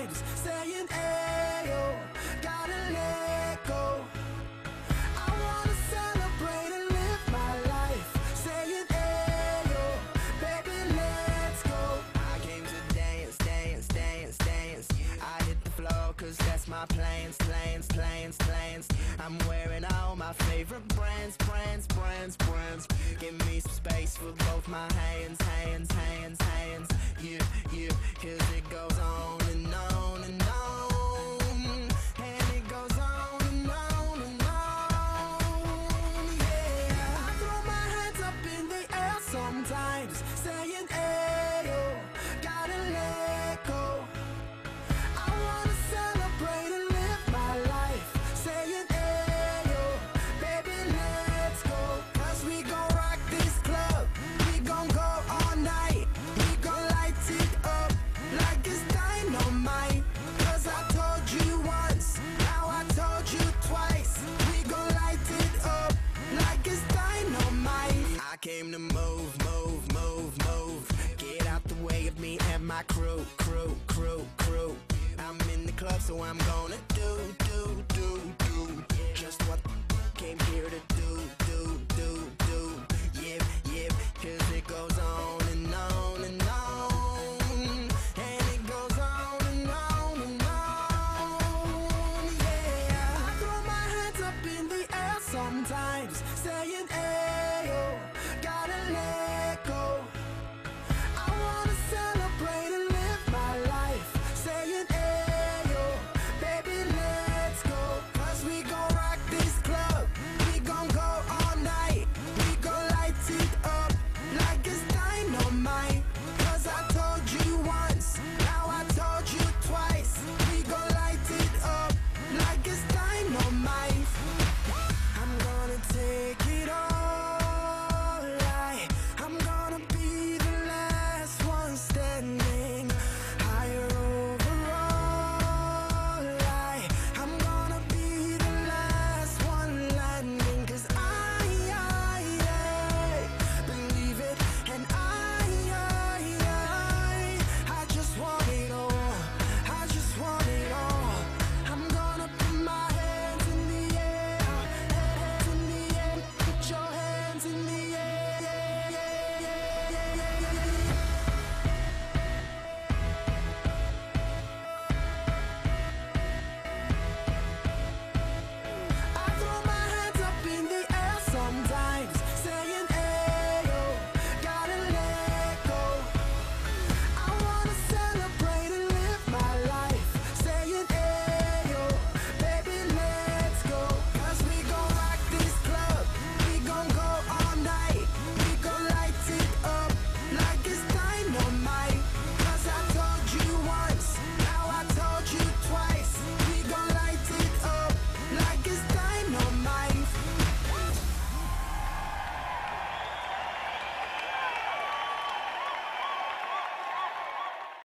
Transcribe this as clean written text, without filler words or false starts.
vibes, saying ayo, gotta let go. I wanna celebrate and live my life, saying ayo, baby, let's go. I came to dance, dance, dance, dance. I hit the floor cause that's my plans, plans, plans, plans. I'm wearing all my favorite brands, brands, brands, brands. Give me some space for both my hands, hands, hands, hands. Yeah, yeah, cause it goes on and on and on.